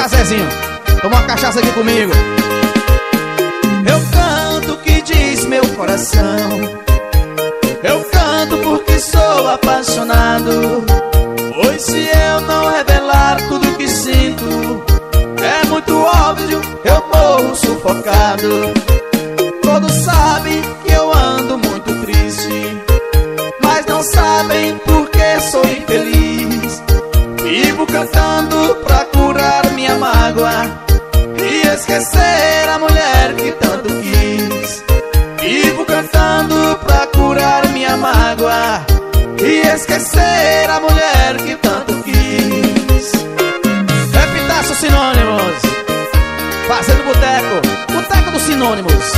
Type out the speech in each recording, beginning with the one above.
cá, Zezinho, toma uma cachaça aqui comigo. Eu canto o que diz meu coração, eu canto porque sou apaixonado. Pois se eu não revelar tudo que sinto, é muito óbvio, eu morro sufocado. Todos sabem que eu ando muito triste, mas não sabem porque sou infeliz. Vivo cantando pra curar minha mágoa e esquecer a mulher que tanto quis. Vivo cantando pra curar minha mágoa e esquecer a mulher que tanto quis. Epitácio Sinônimos, fazendo boteco, boteco dos sinônimos.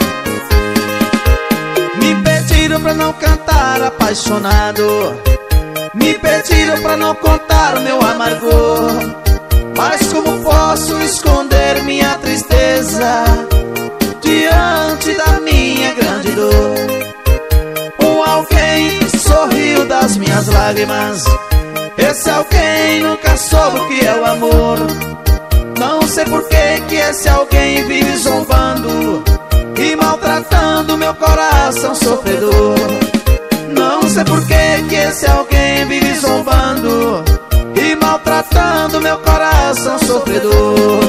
Me pediram pra não cantar apaixonado, me pediram pra não contar o meu amargor. Mas como posso esconder minha tristeza diante da minha grande dor? Um alguém sorriu das minhas lágrimas, esse alguém nunca soube o que é o amor. Não sei por que esse alguém vive zombando e maltratando meu coração sofredor. Não sei por que esse alguém vive zombando e maltratando meu coração sofredor.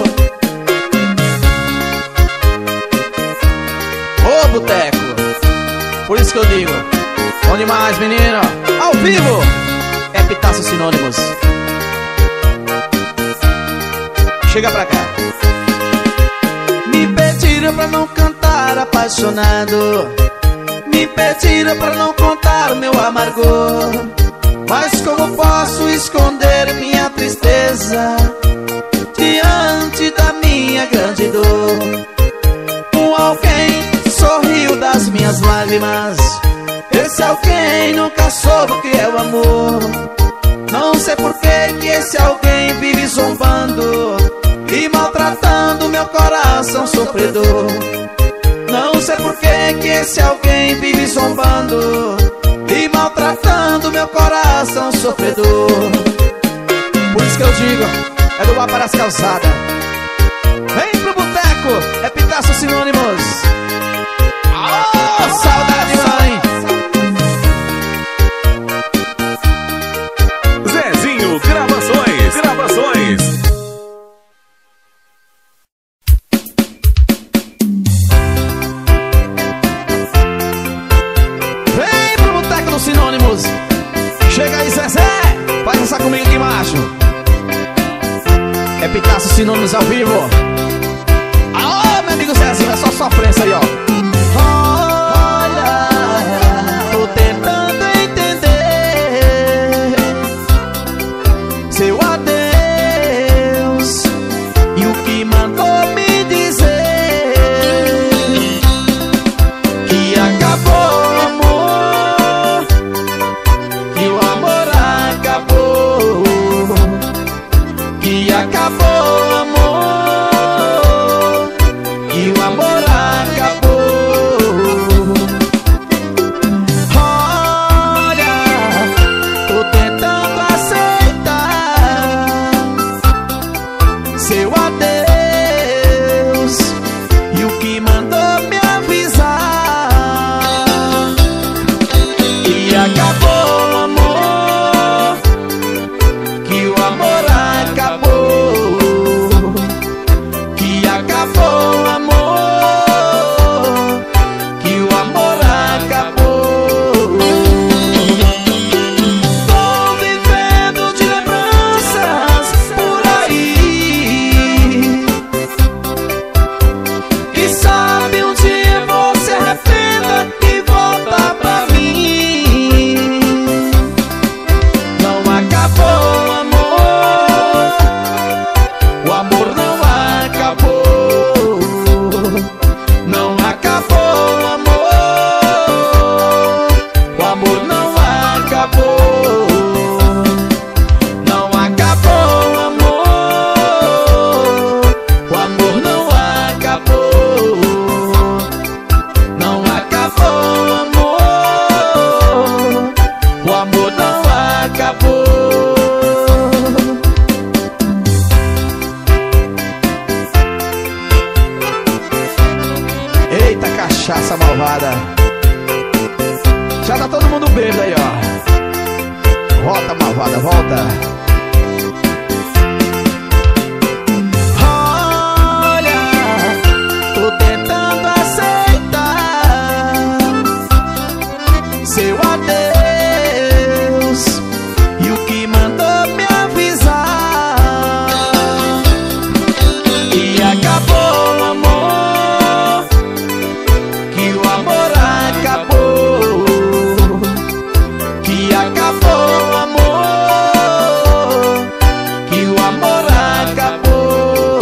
Ô boteco, por isso que eu digo, bom demais, menino, ao vivo, Epitácio Sinônimos. Chega pra cá. Me pediram pra não cantar apaixonado, me pediram pra não contar o meu amargor. Mas como posso esconder minha tristeza diante da minha grande dor? Um alguém sorriu das minhas lágrimas, esse alguém nunca soube o que é o amor. Não sei por que esse alguém vive zombando e maltratando meu coração sofredor. Não sei por que esse alguém vive zombando e maltratando meu coração sofredor. Por isso que eu digo, é do ar para as calçadas. Vem pro boteco, Epitácio Sinônimos. Oh, saudade, mãe. Zezinho Gravações, gravações. Sinônimos, chega aí, Zezé, vai dançar comigo aqui embaixo. Epitácio Sinônimos ao vivo. Alô, meu amigo Zezinho, é só sofrência aí, ó. Olha, tô tentando entender seu adeus e o que mandou me dizer que acabou. Acabou, amor, e o amor acabou. essa malvada. Já tá todo mundo bêbado aí, ó. Volta, malvada, volta. Olha, tô tentando aceitar seu adeus e o que mandou me avisar que acabou o amor, que o amor acabou, que acabou o amor, que o amor acabou.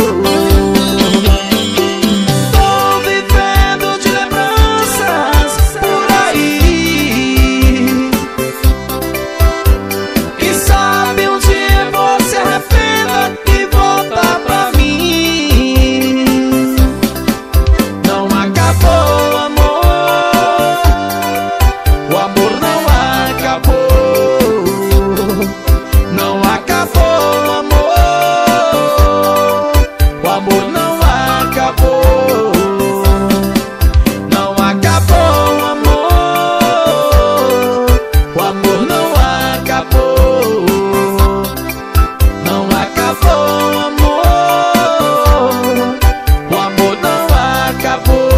Tô vivendo de lembranças por aí, e sabe um dia você arrependa e volta pra mim. Não acabou o amor, o amor não acabou. Não acabou o amor, o amor não acabou. Não acabou o amor, o amor não acabou. Não acabou o amor, o amor não acabou.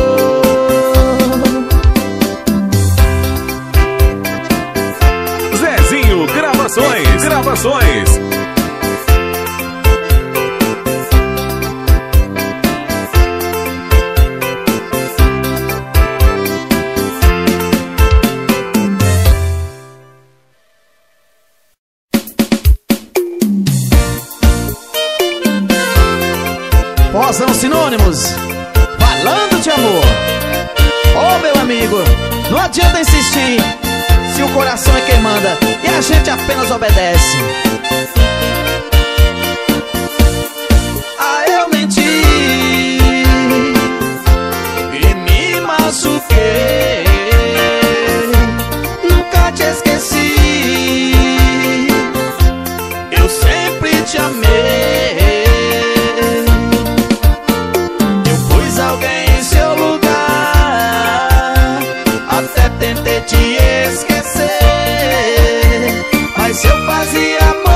Zezinho Gravações, gravações. Ó, são sinônimos falando de amor. Ô, meu amigo, não adianta insistir se o coração é quem manda e a gente apenas obedece. Ah, eu menti e me machuquei, nunca te esqueci, eu sempre te amei. Eu pus alguém em seu lugar, até tentei te esquecer, mas eu fazia amor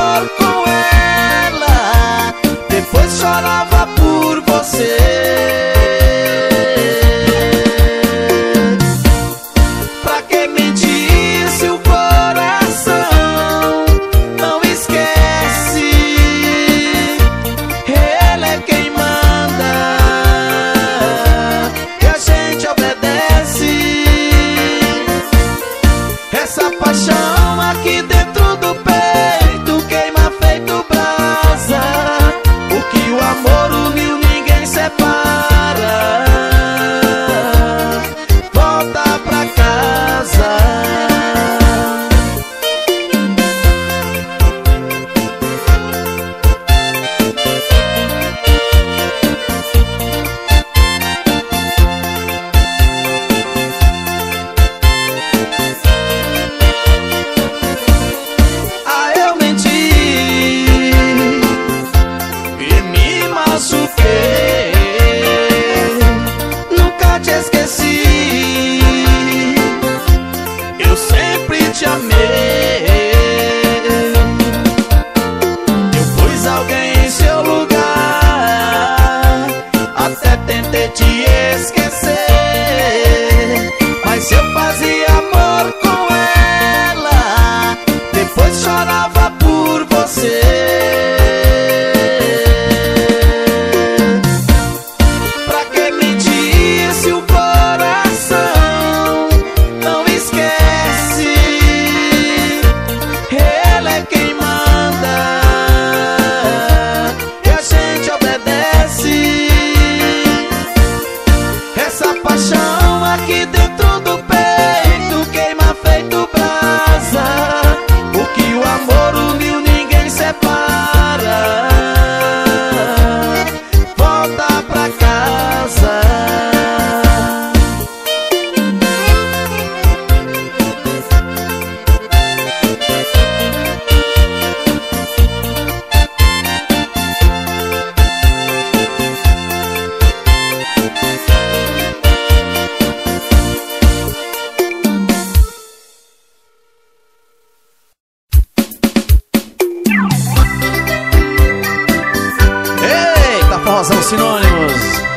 sinônimos.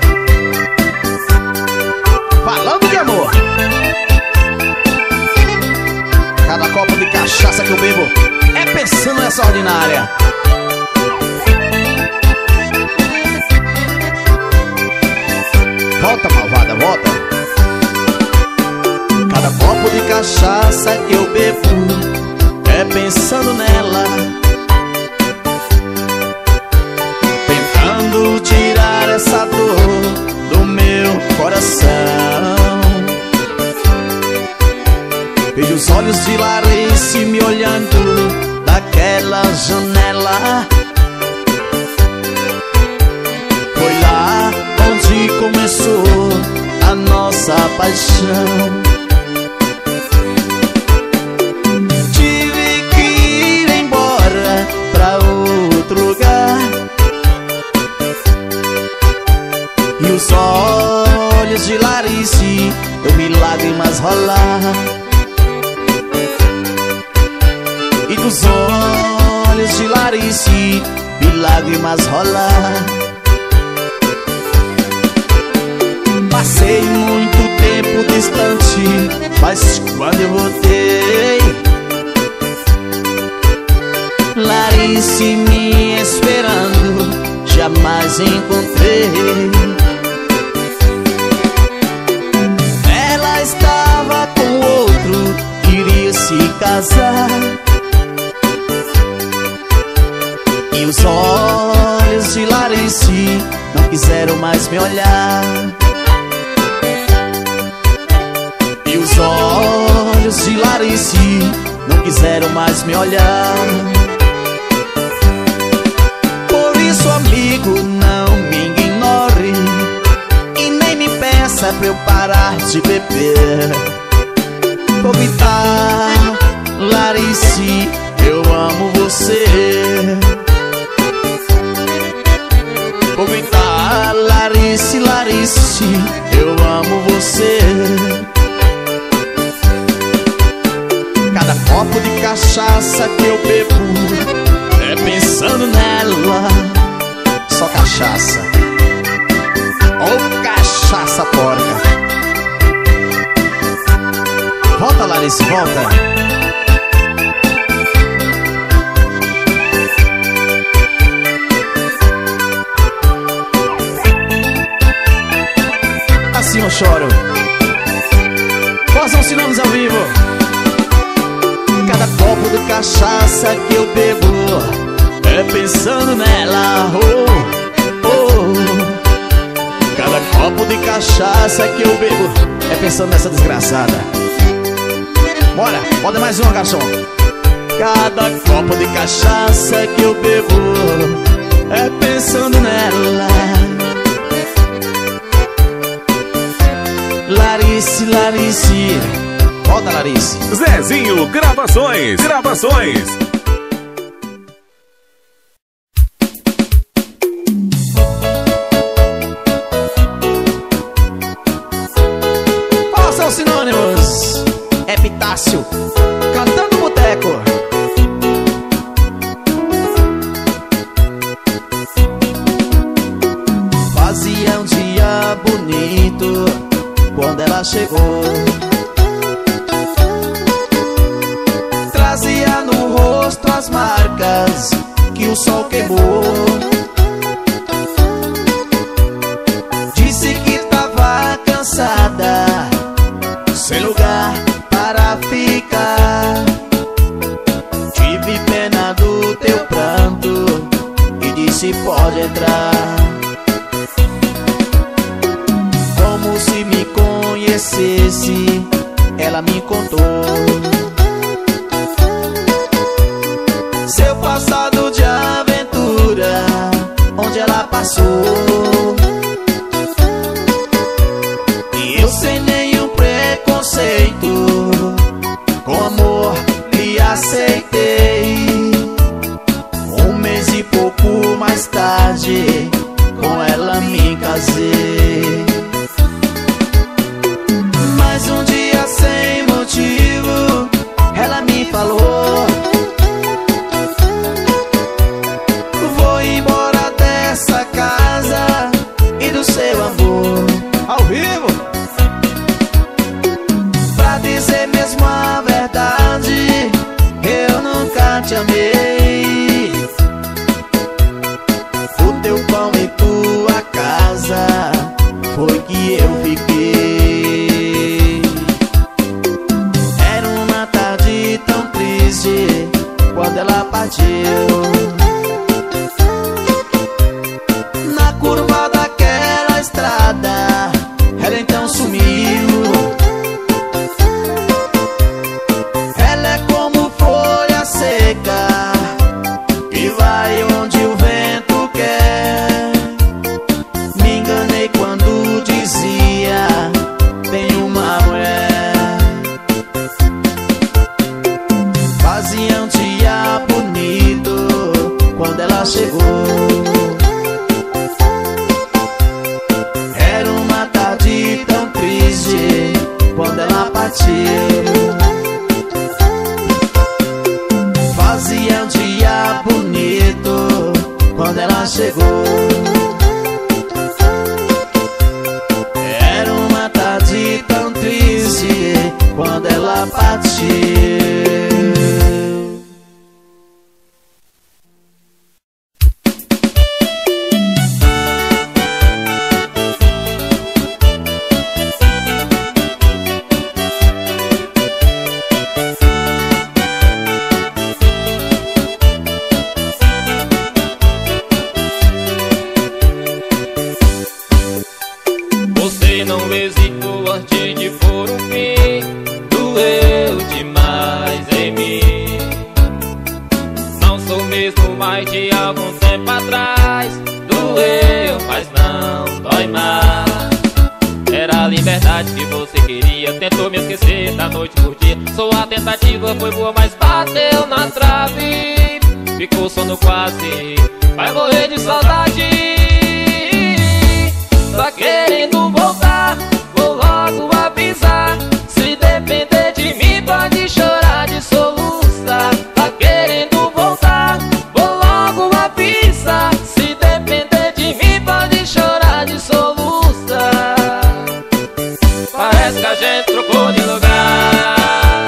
Falando de amor. Cada copo de cachaça que eu bebo é pensando nessa ordinária. Volta, malvada, volta. Cada copo de cachaça que eu bebo é pensando nela, tentando tirar essa dor do meu coração. Vejo os olhos de Larice me olhando daquela janela. Foi lá onde começou a nossa paixão. Tive que ir embora pra outro lugar, e os olhos de Larice eu vi lágrimas rolar. E dos olhos de Larice vi lágrimas rolar. Passei muito tempo distante, mas quando eu voltei, Larice me esperando, jamais encontrei. Ela estava com outro, queria se casar, e os olhos de Larice não quiseram mais me olhar. E os olhos de Larice não quiseram mais me olhar. Por isso, amigo, não me ignore e nem me peça pra eu parar de beber. Vou gritar, Larice, eu amo você. Vou gritar, Larice, Larice, eu amo você. Cada copo de cachaça que eu bebo é pensando nela. Só cachaça, ou cachaça porca. Volta, Larice, volta. Assim eu choro. Possam sinônimos ao vivo. Cada copo de cachaça que eu bebo é pensando nela. Oh, oh. Cada copo de cachaça que eu bebo é pensando nessa desgraçada. Bora, bota mais uma, garçom. Cada copo de cachaça que eu bebo é pensando nela. Larice, Larice, volta, Larice. Zezinho Gravações, gravações. Quais são os sinônimos? Epitácio, cantando boteco. Fazia um dia bonito quando ela chegou. Trazia no rosto as marcas que o sol queimou. Disse que tava cansada, sem lugar para ficar. Tive pena do teu pranto e disse pode entrar. Como se me conhecesse, ela me contou seu passado de aventura, onde ela passou. E eu sem nenhum preconceito, com amor lhe aceitei. Um mês e pouco mais tarde, com ela me casei. Mas um dia sem motivo, ela me falou: vou embora dessa casa, partiu. Fazia um dia bonito quando ela chegou. Era uma tarde tão triste quando ela partiu. Não hesitou antes de pôr um fim. Doeu demais em mim. Não sou mesmo mais de algum tempo atrás. Doeu, mas não dói mais. Era a liberdade que você queria. Tentou me esquecer da noite por dia. Sua tentativa foi boa, mas bateu na trave. Ficou sono quase, vai morrer de saudade. Tá querendo voltar, vou logo avisar. Se depender de mim pode chorar de soluçar. Tá querendo voltar, vou logo avisar. Se depender de mim pode chorar de soluçar. Parece que a gente trocou de lugar.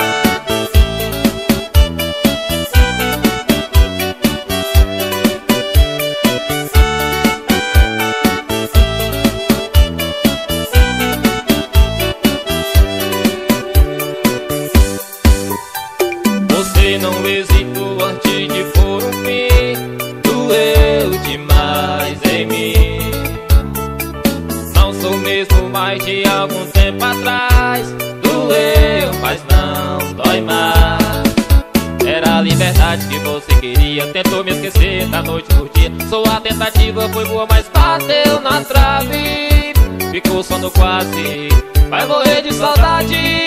Não hesitou antes de pôr um fim. Doeu demais em mim. Não sou mesmo mais de algum tempo atrás. Doeu, mas não dói mais. Era a liberdade que você queria. Tentou me esquecer da noite por dia. Sua tentativa foi boa, mas bateu na trave. Ficou sono quase, vai morrer de saudade.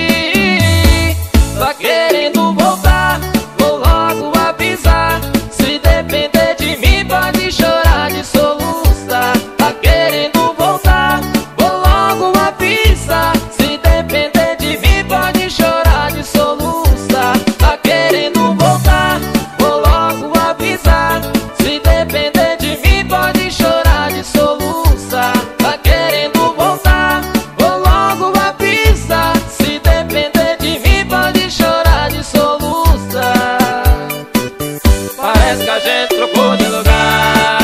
Tá querendo voltar, vou logo avisar. Se depender de mim pode chorar de soluçar. Tá querendo voltar, vou logo avisar. Se depender de mim pode chorar de soluçar. Tá querendo voltar, vou logo avisar. Se depender de mim pode chorar de soluçar. Tá querendo voltar, vou logo avisar. Se depender de mim pode chorar de soluçar. Parece que a gente trocou de lugar.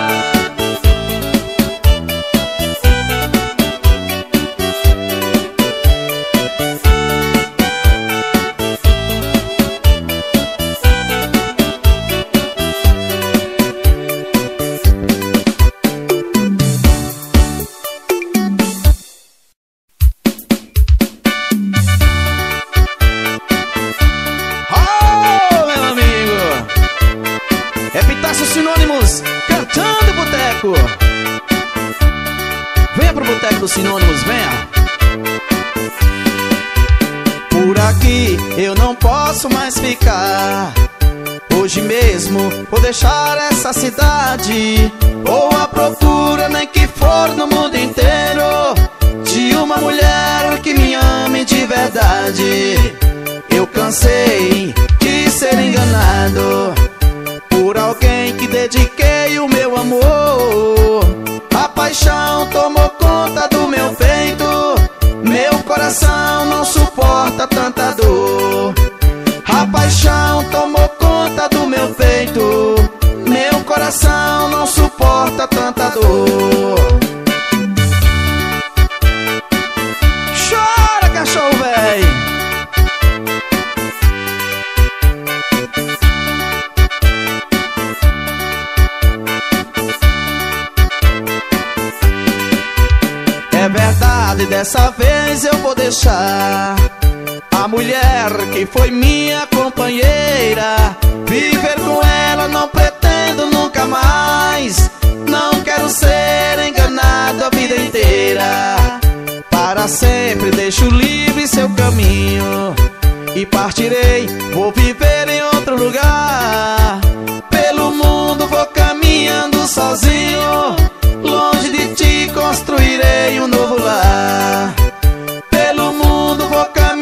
Sinônimos cantando boteco. Venha pro boteco dos sinônimos, venha. Por aqui eu não posso mais ficar. Hoje mesmo vou deixar essa cidade. Vou à procura, nem que for no mundo inteiro, de uma mulher que me ame de verdade. Eu cansei de ser enganado por alguém que dediquei o meu amor. A paixão tomou conta do meu peito. Meu coração não suporta tanta dor. A paixão tomou conta do meu peito. Meu coração não suporta tanta dor. Chora, cachorro véi. É verdade, dessa vez eu vou deixar a mulher que foi minha companheira. Viver com ela não pretendo nunca mais. Não quero ser enganado a vida inteira. Para sempre deixo livre seu caminho e partirei, vou viver em outro lugar. Pelo mundo vou caminhando sozinho. Longe de ti construirei um novo lar. Pelo mundo vou caminhando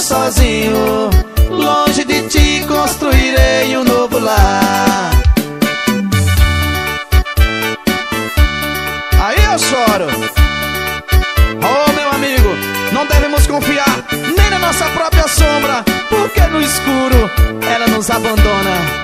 sozinho. Longe de ti construirei um novo lar. Aí eu choro. Oh, meu amigo, não devemos confiar nem na nossa própria sombra, porque no escuro ela nos abandona.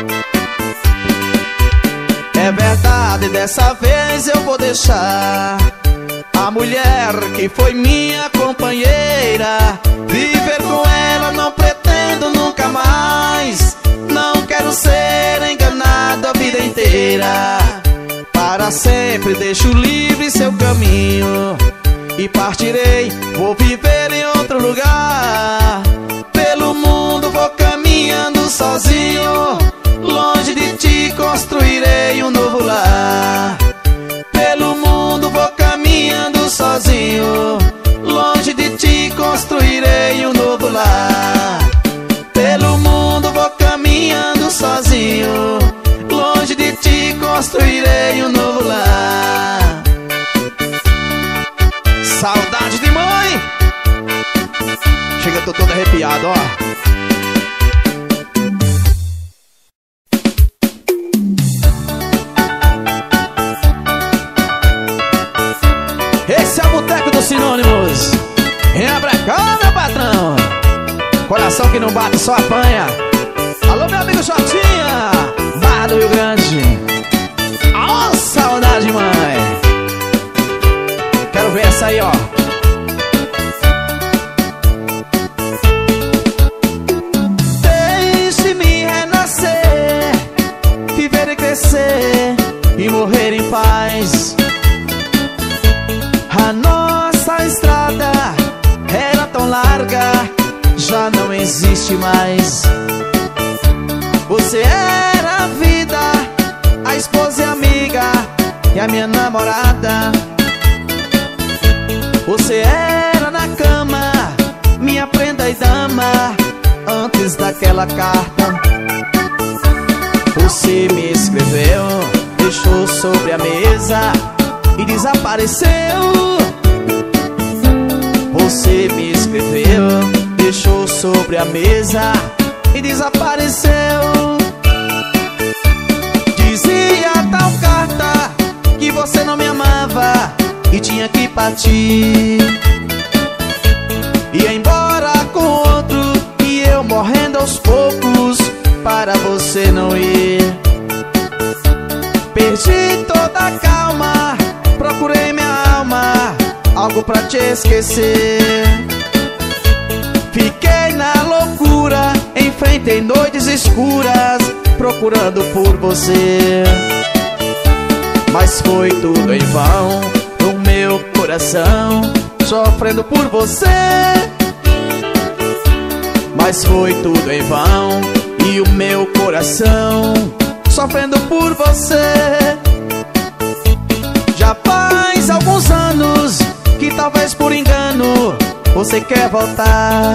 É verdade, dessa vez eu vou deixar a mulher que foi minha companheira. Viver com ela não pretendo nunca mais. Não quero ser enganado a vida inteira. Para sempre deixo livre seu caminho e partirei, vou viver em outro lugar. Pelo mundo vou caminhando sozinho. Longe de ti construirei um novo lar. Pelo mundo vou caminhando sozinho. Longe de ti construirei um novo lar. Pelo mundo vou caminhando sozinho. Longe de ti construirei um novo lar. Saudade de mãe. Chega, eu tô todo arrepiado, ó. Esse é o Boteco dos Sinônimos. Venha pra cá, meu patrão. Coração que não bate só apanha. Alô, meu amigo Jotinha, Barra do Rio Grande. Ó, saudade, mãe. Quero ver essa aí, ó. Deixe-me renascer, viver e crescer e morrer em paz. A nossa estrada era tão larga, já não existe mais. Você era a vida, a esposa e amiga e a minha namorada. Você era na cama, minha prenda e dama, antes daquela carta. Você me escreveu, deixou sobre a mesa e desapareceu. Você me escreveu, deixou sobre a mesa e desapareceu. Dizia tal carta que você não me amava e tinha que partir. Ia embora com outro e eu morrendo aos poucos para você não ir. Perdi toda a calma, procurei minha alma, algo pra te esquecer. Fiquei na loucura, enfrentei noites escuras, procurando por você. Mas foi tudo em vão, no meu coração, sofrendo por você. Mas foi tudo em vão, e o meu coração sofrendo por você. Já faz alguns anos que talvez por engano você quer voltar.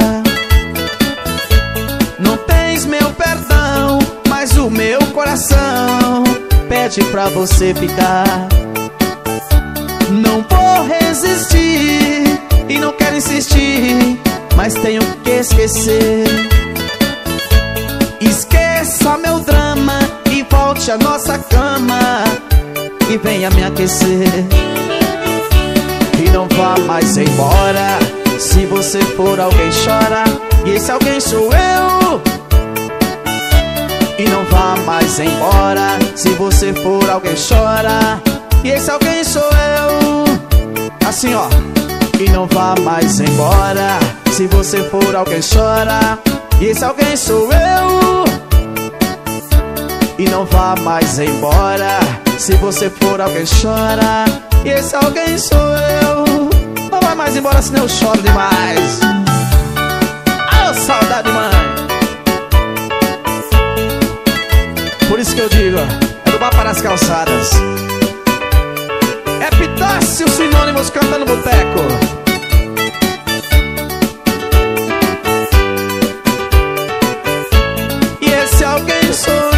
Não tens meu perdão, mas o meu coração pede pra você ficar. Não vou resistir e não quero insistir, mas tenho que esquecer. Esqueça meu drama e volte à nossa cama e venha me aquecer. E não vá mais embora, se você for alguém chora, e esse alguém sou eu. E não vá mais embora, se você for alguém chora, e esse alguém sou eu. Assim, ó. E não vá mais embora, se você for alguém chora, e esse alguém sou eu. E não vá mais embora, se você for alguém chora, e esse alguém sou eu. Não vai mais embora, senão eu choro demais. Ah, saudade, mãe. Por isso que eu digo, é do bar para as calçadas. É Epitácio Sinônimos cantando boteco. E esse alguém sou eu.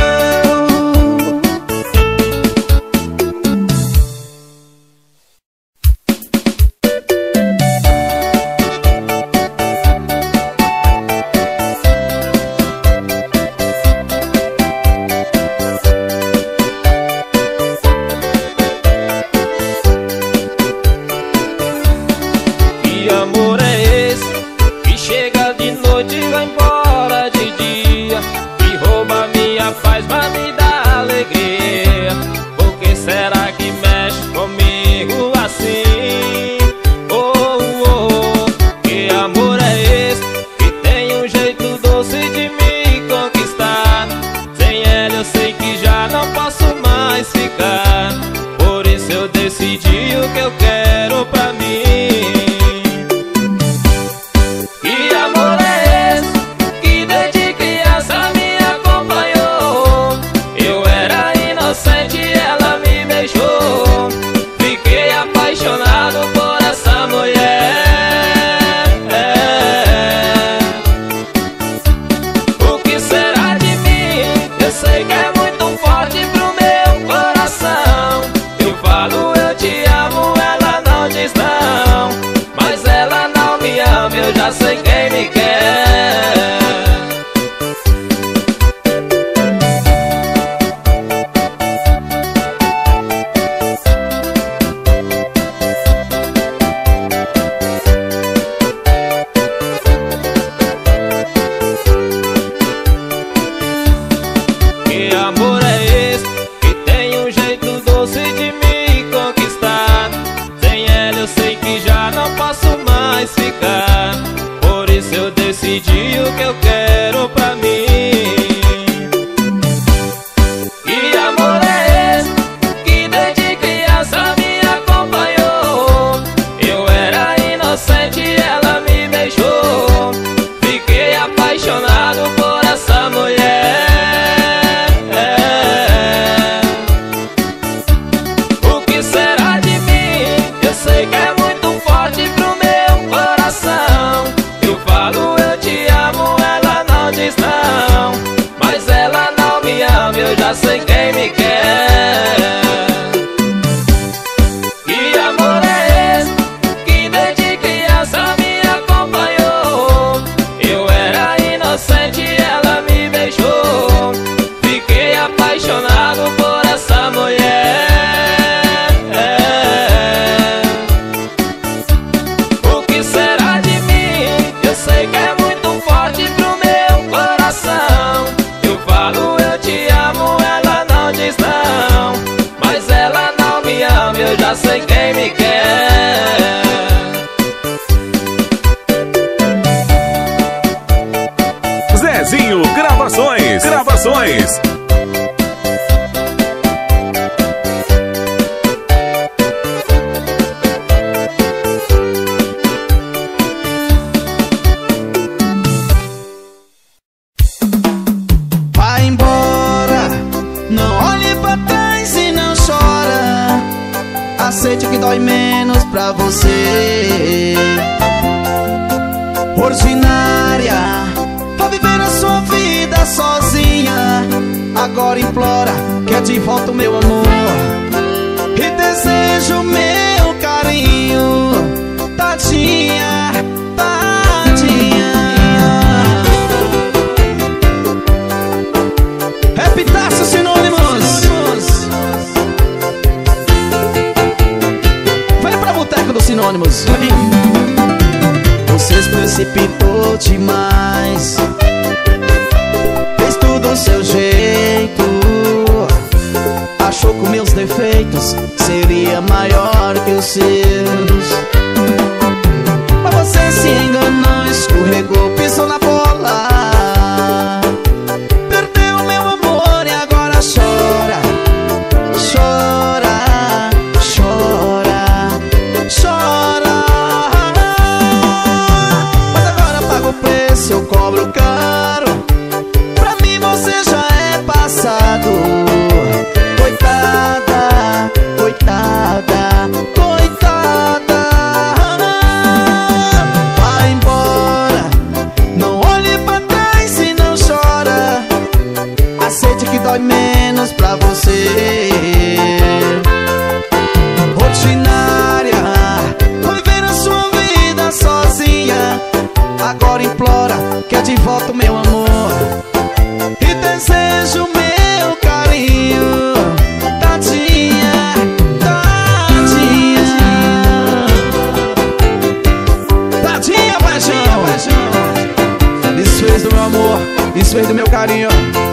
decidi o que eu quero pra mim. Que amor é esse que desde criança me acompanhou? Eu era inocente, ela me beijou. Fiquei apaixonado por essa mulher. O que será de mim? Eu sei que é muito forte pro meu coração. Eu falo eu te amo, ela não diz não. Mas ela não me ama, eu já sei quem me quer. Que amor é esse que tem um jeito doce de me conquistar? Sem ela eu sei que já não posso mais ficar. Por isso eu decidi o que eu quero pra mim. Que amor é esse que desde criança me acompanhou? Eu era inocente, ela me beijou. Fiquei apaixonado por essa mulher. O que será de mim? Eu sei que é muito forte pro meu coração. Eu falo eu te amo, ela não diz não. Mas ela não me ama, eu já sei quem me quer. Que amor é esse que desde criança me acompanhou? Eu era inocente, ela me beijou. Fiquei apaixonado por essa mulher. O que será de mim? Eu sei que é muito forte pro meu coração. Eu falo eu te amo, ela não diz não. Mas ela não me ama, eu já sei quem me quer. Zezinho Gravações. Gravações. Vai embora, não olhe pra trás e não chora. Aceite o que dói menos pra você. Ordinária, vai viver a sua vida sozinha. Agora implora, quer de volta o meu amor e desejo o meu carinho. Tadinha, tadinha. Epitácio Sinônimos. Vai pra boteco dos Sinônimos. Você se precipitou demais, fez tudo do seu jeito. Achou que meus defeitos seria maior que os seus. Mas você se enganou, escorregou, pisou na bola. Perdeu meu amor e agora chora. Chora, chora, chora. Mas agora paga o preço, eu cobro caro. Pra mim você já é passado. Coitada, coitada, coitada. Vai embora, não olhe pra trás e não chora. Aceite que dói menos pra você. Ordinária, vai viver a sua vida sozinha. Agora implora, quer de volta o meu amor e desejo o meu carinho. Tadinha, tadinha, tadinha, paixão. Desfez do meu amor, desfez do meu carinho.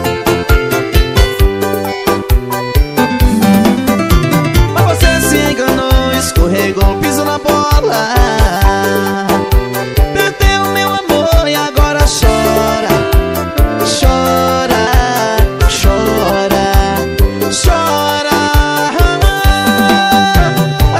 Mas você se enganou, escorregou, pisou na bola. Perdeu meu amor e agora chora. Chora, chora, chora.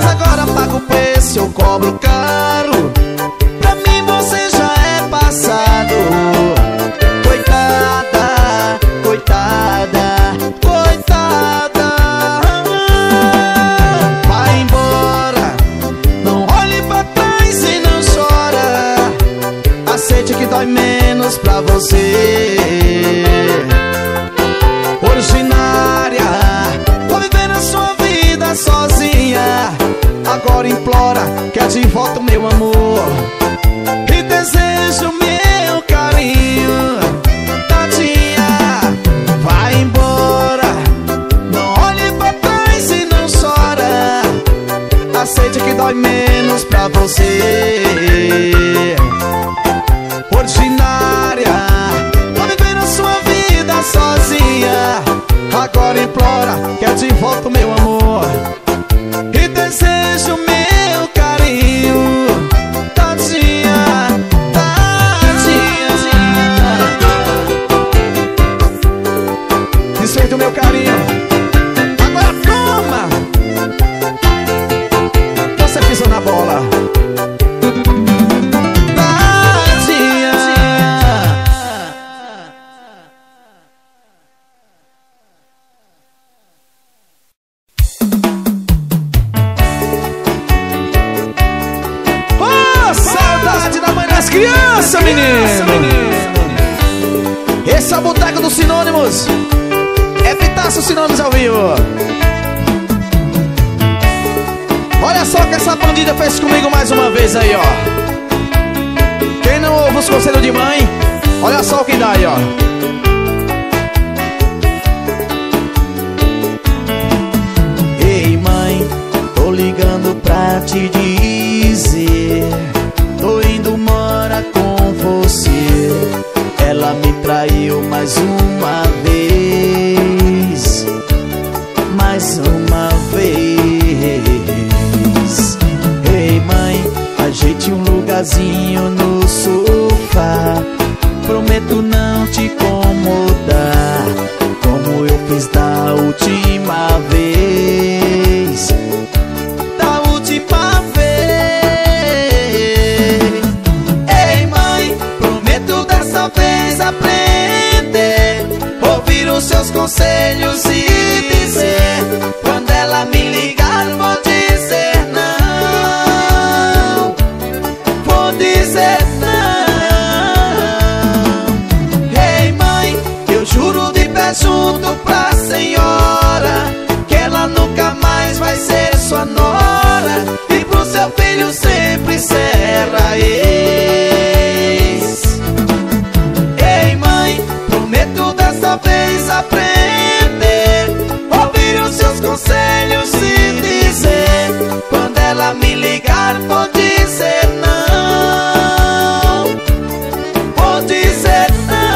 agora implora, quer de volta o meu amor e deseja o meu carinho. Tadinha, vai embora, não olhe pra trás e não chora. Aceite que dói menos pra você. Ordinária, tá vivendo a sua vida sozinha. Agora implora, quer de volta o meu amor e deseja o meu carinho. Tadinha, tadinha, desfeito o meu carinho. Agora toma, você pisou na bola. Criança, menino. Esse é o Boteco dos Sinônimos. É Pitácio Sinônimos ao vivo. Olha só o que essa bandida fez comigo mais uma vez aí, ó. Quem não ouve os conselhos de mãe, olha só o que dá aí, ó. Ei, mãe, tô ligando pra te dizer, tô indo morar com você. Ela me traiu mais uma vez, mais uma vez. Ei, mãe, ajeite um lugarzinho no sofá, prometo não te incomodar, como eu fiz da última vez. Da última vez. Ei, mãe, prometo dessa vez aprender, ouvir os seus conselhos e dizer, quando ela me ligar vou dizer não, vou dizer não. Ei, mãe, eu juro de pé junto pra senhora que ela nunca mais vai ser sua nora, e pro seu filho sempre será ex. Ei, mãe, prometo dessa vez aprender, ouvir os seus conselhos e dizer, quando ela me ligar vou dizer não, vou dizer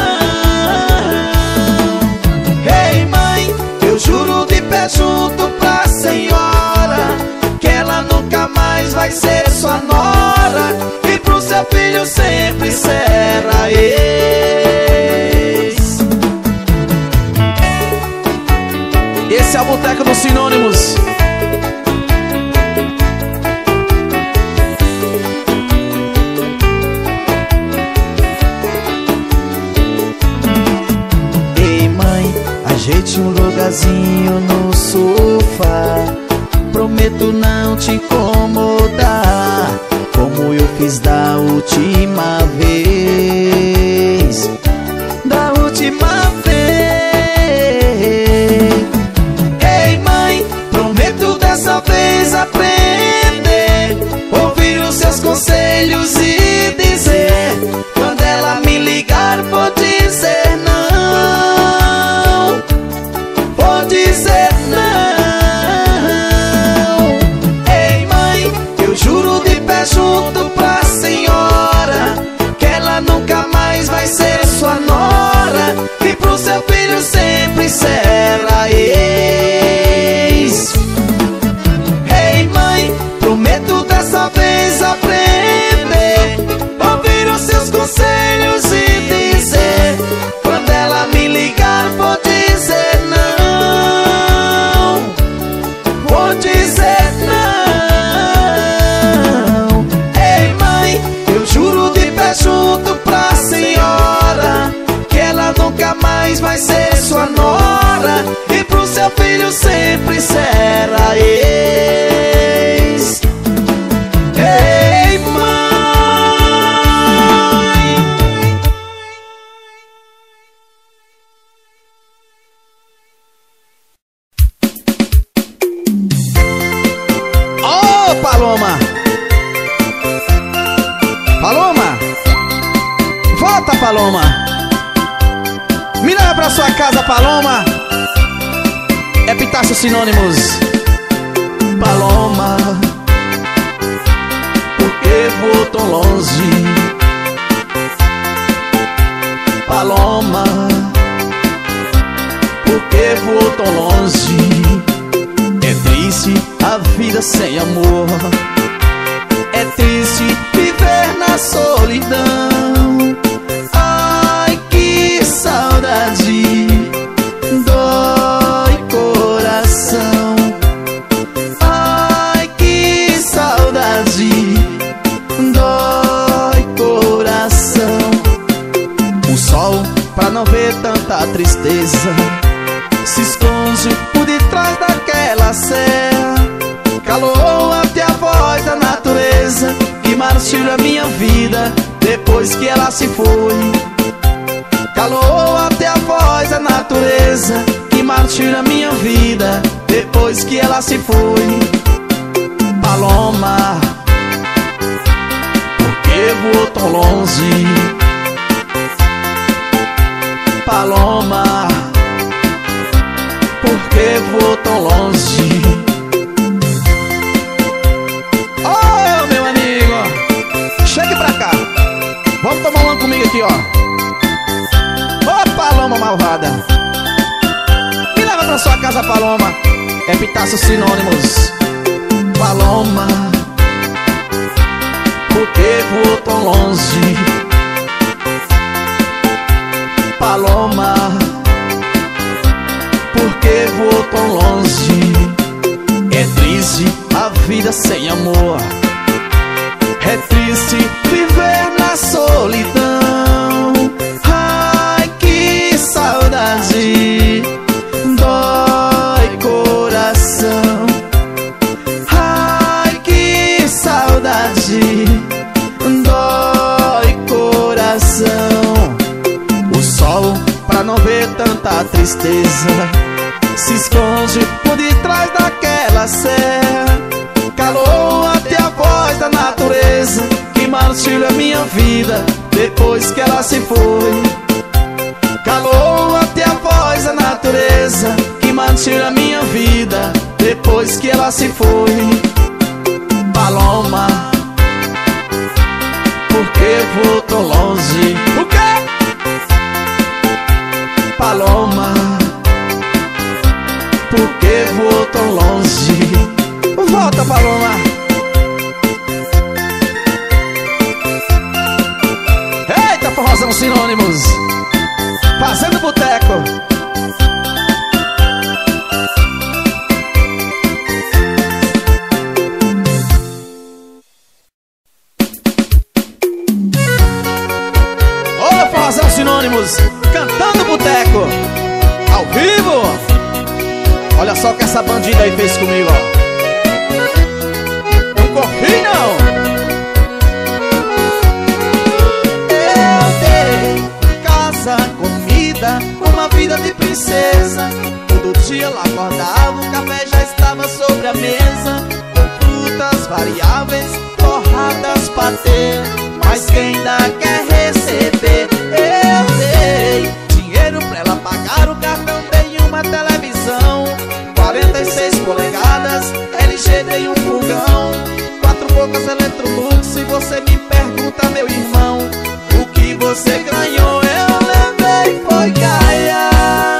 não. Ei, mãe, eu juro de pé junto pra senhora que ela nunca mais vai ser sua nora, e pro seu filho sempre será ex. Esse é o Boteco dos Sinônimos. Ei, mãe, ajeite um lugarzinho no sofá, prometo não te incomodar, como eu fiz da última vez. Da última vez. Ei, mãe, prometo dessa vez aprender, ouvir os seus conselhos e dizer, quando ela me ligar vou dizer não, vou dizer não. Ei, mãe, eu juro de pé junto pra senhora que ela nunca mais vai ser sua nora, e pro seu filho sempre será ex. Ei, mãe, prometo dessa vez aprender, ouvir os seus conselhos e dizer, quando ela me ligar vou dizer não, vou dizer não. Ei, mãe, eu juro de pé junto pra senhora que ela nunca mais vai ser sua nora, e pro seu filho sempre será ex. Ei, mãe. Ô, Paloma! Paloma. Paloma, volta, Paloma. Me leva pra sua casa, Paloma. Epitácio Sinônimos. Paloma, por que vou tão longe? Paloma, por que vou tão longe? É triste a vida sem amor. É triste viver na solidão. Ai, que saudade, dói coração. Ai, que saudade, dói coração. O sol, pra não ver tanta tristeza, se esconde por detrás daquela serra. Calou até a voz da natureza que marchou a minha vida depois que ela se foi. Calou até a voz da natureza que marchou a minha vida depois que ela se foi. Paloma, por que voou tão longe? Paloma, por que voou tão longe? Oh, meu amigo, chegue pra cá. Vamos tomar uma comigo aqui, ó. Ô, Paloma malvada, me leva pra sua casa, Paloma. Epitácio Sinônimos. Paloma, por que voou tão longe? Paloma, por que voou tão longe? É triste a vida sem amor. É triste viver na solidão. Ai, que saudade, dói coração. Ai, que saudade, dói coração. O sol, pra não ver tanta tristeza, se esconde por detrás daquela serra. Calou até a voz da natureza que marchou a minha vida depois que ela se foi. Calou até a voz da natureza que marchou a minha vida depois que ela se foi. Paloma, por que voou tão longe? O quê? Paloma, por que voou tão longe? Volta, Paloma. Eita, forrozão Sinônimos, fazendo boteco. Ô, forrozão Sinônimos, cantando boteco, ao vivo. Olha só o que essa bandida aí fez comigo, ó. Não confio, não. Eu dei casa, comida, uma vida de princesa. Todo dia ela acordava, o café já estava sobre a mesa, com frutas variáveis, torradas, patê. Mas quem ainda quer receber, eu dei dinheiro pra ela pagar o cartão, dei uma televisão 46 polegadas, LG, dei um fogão, 4 bocas Electrolux. E você me pergunta, meu irmão, o que você ganhou? Eu levei, foi Gaia.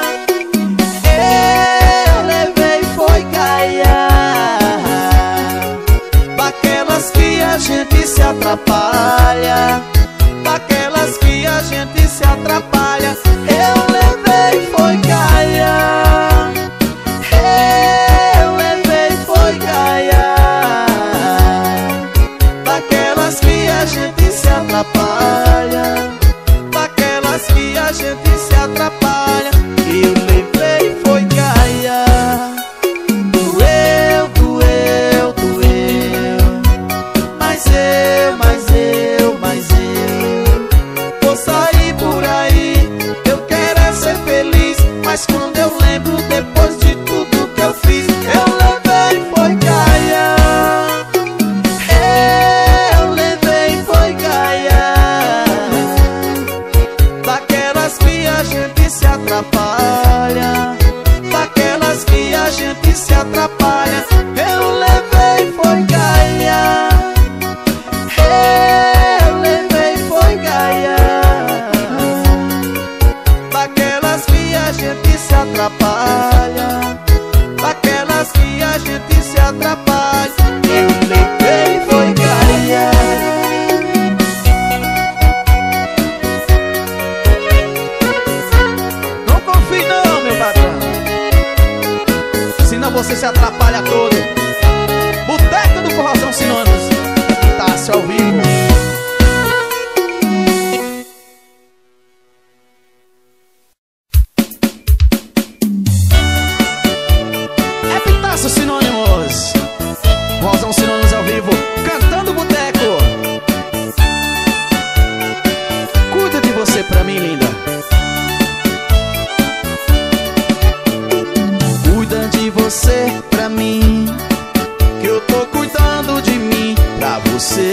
Eu levei, foi Gaia. Daquelas que a gente se atrapalha, daquelas que a gente se atrapalha. Eu levei, foi Gaia. Eu levei, foi Gaia. Daquelas que a gente se atrapalha, daquelas que a gente se atrapalha. Eu levei, foi Gaia. Doeu, doeu, doeu. Mas eu vou sair por aí, eu quero pra você.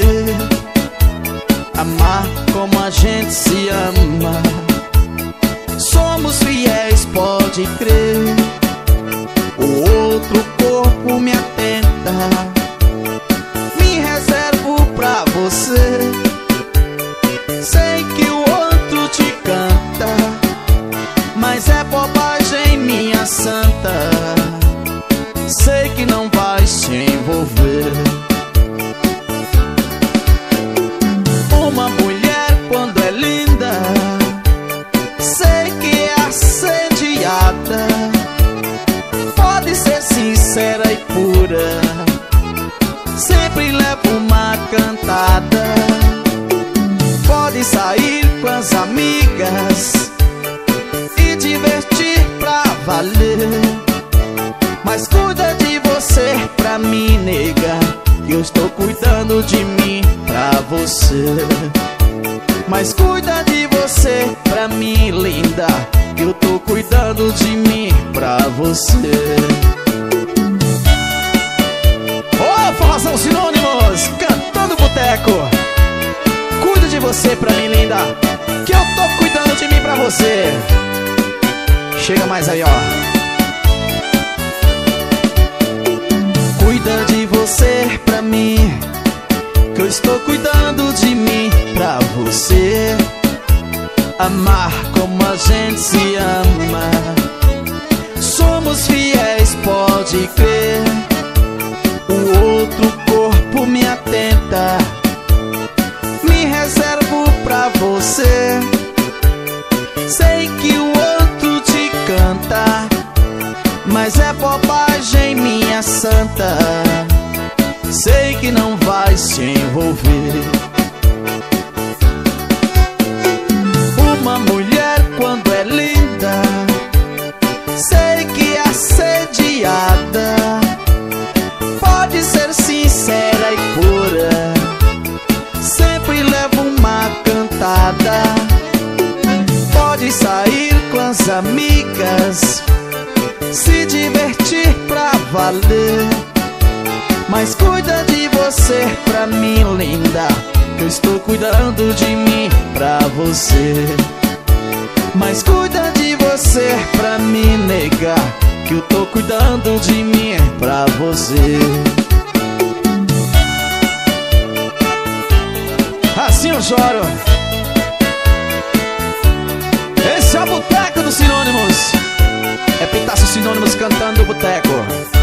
Amar como a gente se ama. Somos fiéis, pode crer. O outro corpo me atenta. Me reservo pra você. Sei que o outro te canta, mas é bobagem, minha santa. Sei que não vai se envolver. Uma mulher quando é linda, sei que é assediada. Pode ser sincera e pura, sempre leva uma cantada. Pode sair com as amigas e divertir pra valer, mas cuida de você pra mim, nega, que eu estou cuidando de mim pra você. Mas cuida de você pra mim, linda, que eu tô cuidando de mim pra você. Ô, Forrozão Sinônimos, cantando boteco. Cuida de você pra mim, linda, que eu tô cuidando de mim pra você. Chega mais aí, ó. Cuida de você pra mim, que eu estou cuidando de mim pra você. Amar como a gente se ama. Somos fiéis, pode crer. O outro corpo me atenta. Me reservo pra você. Sei que o outro te canta, mas é bobagem, minha santa. Sei que não vai se envolver. Uma mulher quando é linda, sei que é assediada. Pode ser sincera e pura, sempre leva uma cantada. Pode sair com as amigas, se divertir pra valer, mas cuida de você pra mim, linda, que eu estou cuidando de mim pra você. Mas cuida de você pra mim, nega, que eu tô cuidando de mim pra você. Assim eu choro. Esse é o Boteco dos Sinônimos. É Pitaço Sinônimos cantando boteco.